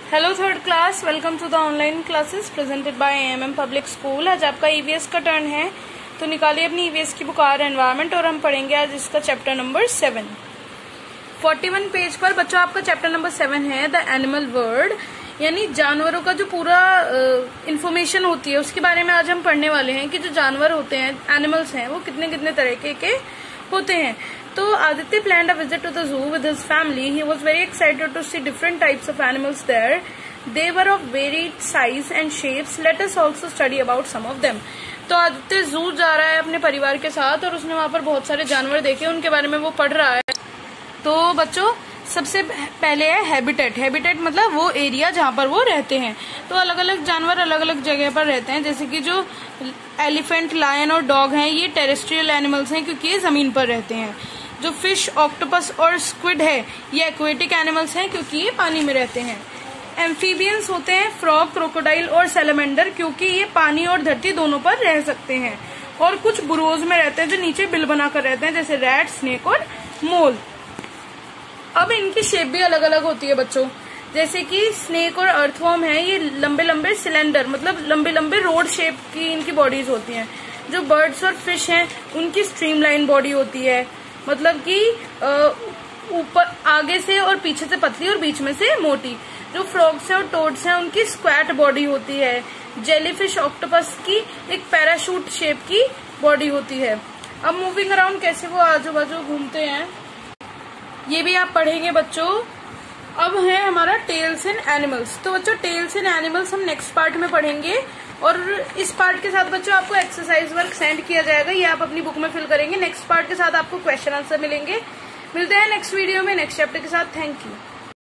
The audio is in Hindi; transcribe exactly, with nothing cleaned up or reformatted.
Hello third class, welcome to the online classes presented by AMM public school. आज आपका ईवीएस का टर्न है, तो निकालिए अपनी ईवीएस की बुक आर एनवायरमेंट और हम पढ़ेंगे आज इसका chapter number seven. Forty one page पर बच्चों आपका चैप्टर नंबर सेवन है द एनिमल वर्ल्ड, यानी जानवरों का जो पूरा इंफॉर्मेशन uh, होती है उसके बारे में आज हम पढ़ने वाले हैं कि जो जानवर होते हैं, एनिमल्स हैं, वो कितने कितने तरीके के होते हैं। तो Aditya planned a visit to the zoo with his family. He was very excited to see different types of animals there. They were of varied size and shapes. Let us also study about some of them. तो आदित्य जू जा रहा है अपने परिवार के साथ और उसने वहाँ पर बहुत सारे जानवर देखे, उनके बारे में वो पढ़ रहा है। तो बच्चों सबसे पहले है हैबिटेट। हैबिटेट मतलब वो एरिया जहाँ पर वो रहते हैं। तो अलग अलग जानवर अलग अलग जगह पर रहते हैं, जैसे कि जो एलिफेंट, लायन और डॉग हैं ये टेरेस्ट्रियल एनिमल्स हैं क्योंकि ये जमीन पर रहते हैं। जो फिश, ऑक्टोपस और स्क्विड है ये एक्वेटिक एनिमल्स हैं क्योंकि ये पानी में रहते हैं। एम्फीबियंस होते हैं फ्रॉग, क्रोकोडाइल और सैलमेंडर क्योंकि ये पानी और धरती दोनों पर रह सकते हैं। और कुछ बुरोज में रहते हैं जो नीचे बिल बनाकर रहते हैं, जैसे रैट, स्नेक और मोल। अब इनकी शेप भी अलग अलग होती है बच्चों, जैसे कि स्नेक और अर्थवर्म है ये लंबे लंबे सिलेंडर मतलब लंबे लंबे रोड शेप की इनकी बॉडीज होती हैं। जो बर्ड्स और फिश हैं उनकी स्ट्रीमलाइन बॉडी होती है, मतलब कि ऊपर आगे से और पीछे से पतली और बीच में से मोटी। जो फ्रॉग्स हैं और टोड्स हैं उनकी स्क्वैट बॉडी होती है। जेलीफिश, ऑक्टोपस की एक पैराशूट शेप की बॉडी होती है। अब मूविंग अराउंड कैसे वो आजू बाजू घूमते हैं ये भी आप पढ़ेंगे बच्चों। अब है हमारा टेल्स इन एनिमल्स। तो बच्चों टेल्स इन एनिमल्स हम नेक्स्ट पार्ट में पढ़ेंगे और इस पार्ट के साथ बच्चों आपको एक्सरसाइज वर्क सेंड किया जाएगा, ये आप अपनी बुक में फिल करेंगे। नेक्स्ट पार्ट के साथ आपको क्वेश्चन आंसर मिलेंगे। मिलते हैं नेक्स्ट वीडियो में नेक्स्ट चैप्टर के साथ। Thank you.